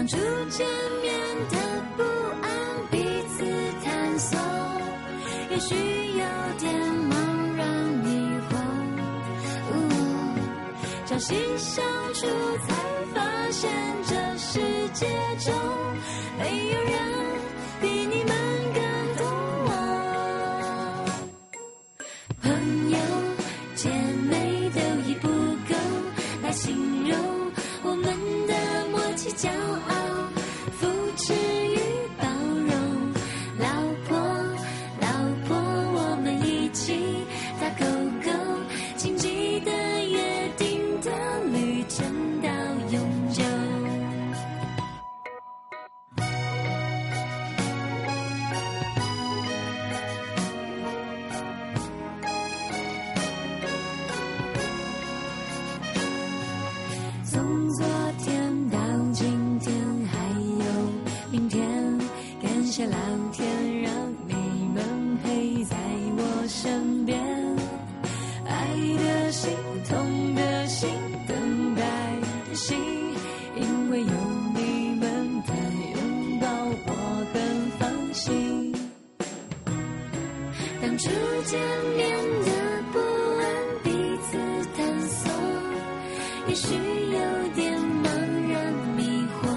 当初见面的不安彼此探索，也许有点茫然迷惑，朝夕相处才发现这世界中没有人比你们更懂我。朋友姐妹都已不够来形容我们的默契骄傲，扶持与包容。老婆我们一起打勾勾，谨记的约定的旅程到永久。从昨天到今天还有明天，感谢老天让你们陪在我身边。爱的心，痛的心，等待的心，因为有你们的拥抱我很放心。当初见面的不安彼此探索，也许有点茫然迷惑，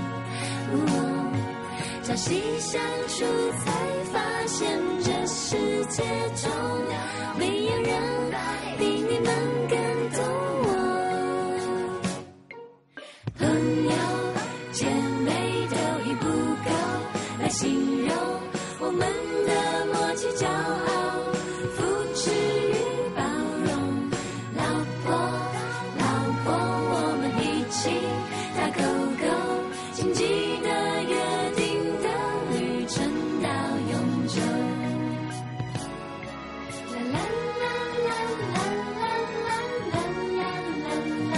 朝夕相处才发现这世界中没有人比你们更懂我。朋友姐妹都已不够来形容我们的默契骄傲，扶持与包容。老婆我们一起打勾勾，谨记的约定的旅程到永久。啦啦啦啦啦啦啦啦啦啦啦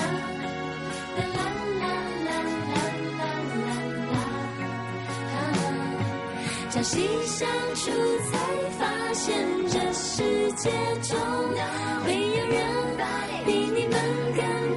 朝夕相处才发现这世界中没有人比你们更